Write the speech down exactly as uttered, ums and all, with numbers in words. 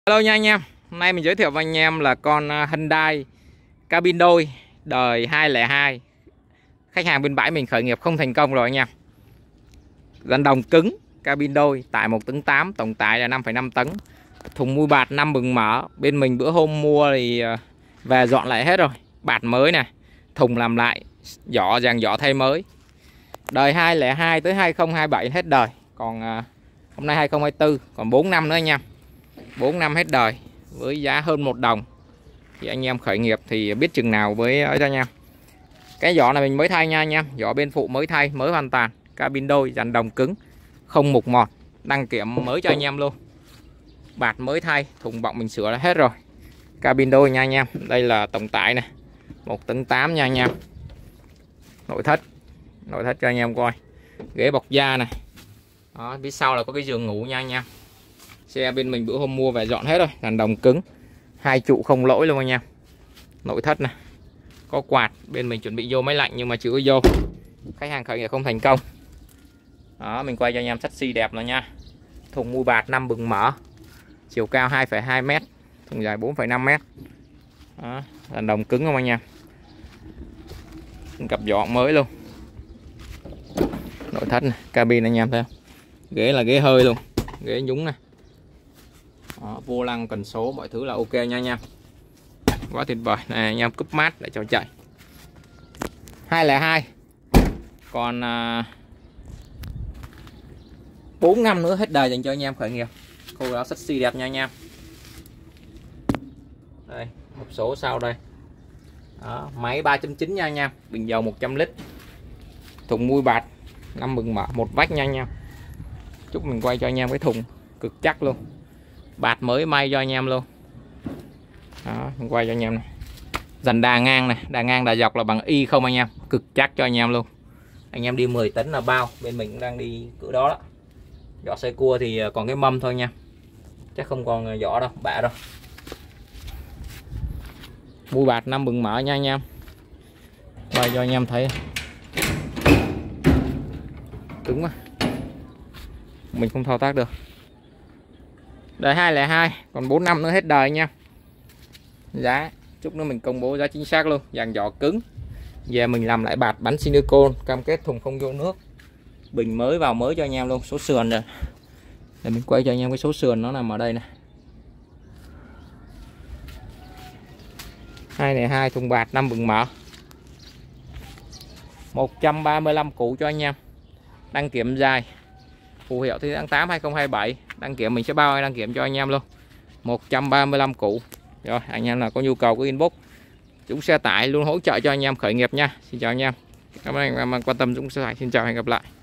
Hello nha anh em. Hôm nay mình giới thiệu với anh em là con Hyundai cabin đôi đời hai không hai. Khách hàng bên bãi mình khởi nghiệp không thành công rồi anh em. Dàn đồng cứng, cabin đôi, tải một tấn tám, tổng tải là năm phẩy năm tấn. Thùng mui bạt năm bừng mở. Bên mình bữa hôm mua thì về dọn lại hết rồi. Bạt mới này, thùng làm lại, giỏ dàn giỏ thay mới. Đời hai không hai tới hai không hai bảy hết đời. Còn hôm nay hai không hai tư, còn bốn năm nữa anh em. bốn năm hết đời với giá hơn một đồng. Thì anh em khởi nghiệp thì biết chừng nào với ấy cho anh em. Cái giỏ này mình mới thay nha anh em, giỏ bên phụ mới thay, mới hoàn toàn, cabin đôi, dàn đồng cứng, không mục mọt, đăng kiểm mới cho anh em luôn. Bạt mới thay, thùng bọng mình sửa là hết rồi. Cabin đôi nha anh em. Đây là tổng tải này, một tấn tám nha anh em. Nội thất, nội thất cho anh em coi. Ghế bọc da này. Đó, phía sau là có cái giường ngủ nha anh em. Xe bên mình bữa hôm mua về dọn hết rồi, dàn đồng cứng, hai trụ không lỗi luôn anh em. Nội thất này, có quạt, bên mình chuẩn bị vô máy lạnh nhưng mà chưa có vô. Khách hàng khởi nghiệp không thành công. Đó, mình quay cho anh em chassis đẹp rồi nha. Thùng mui bạt năm bừng mở, chiều cao hai phẩy hai mét, thùng dài bốn phẩy năm mét. Đó, dàn đồng cứng không anh em. Cặp giỏ mới luôn. Nội thất này, cabin anh em thấy không? Ghế là ghế hơi luôn, ghế nhúng này. Đó, vô lăng cần số mọi thứ là ok nha anh em. Quá tuyệt vời này anh em, cúp mát để cho chạy. Hai không hai. Còn à, bốn năm nữa hết đời dành cho anh em khởi nghiệp. Khô áo sexy đẹp nha anh em. Đây, một số sau đây. Đó, máy ba chấm chín nha anh em, bình dầu một trăm lít. Thùng mui bạt năm bừng mở, một vách nha anh em. Chút mình quay cho anh em cái thùng cực chắc luôn. Bạt mới may cho anh em luôn. Đó, mình quay cho anh em này. Dàn đà ngang này, đà ngang đà dọc là bằng y không anh em, cực chắc cho anh em luôn. Anh em đi mười tấn là bao, bên mình cũng đang đi cỡ đó đó. Giỏ xe cua thì còn cái mâm thôi nha, chắc không còn giỏ đâu, bạ đâu. Mui bạt năm bừng mở nha anh em. Quay cho anh em thấy. Cứng quá, mình không thao tác được. Đời hai không hai, còn bốn năm nữa hết đời nha. Giá chút nữa mình công bố giá chính xác luôn. Dàn giỏ cứng, về mình làm lại bạt bắn silicone, cam kết thùng không vô nước, bình mới vào mới cho anh em luôn. Số sườn rồi, để mình quay cho anh em cái số sườn nó nằm ở đây này. Hai không hai, thùng bạt năm bừng mở, một trăm ba mươi lăm củ cho anh em. Đăng kiểm dài, phù hiệu thì tháng tám hai không hai bảy. Đăng kiểm mình sẽ bao đăng kiểm cho anh em luôn. Một trăm ba mươi lăm củ. Rồi anh em nào có nhu cầu có inbox Dũng Xe Tải luôn hỗ trợ cho anh em khởi nghiệp nha. Xin chào anh em, cảm ơn anh em quan tâm Dũng Xe Tải. Xin chào, hẹn gặp lại.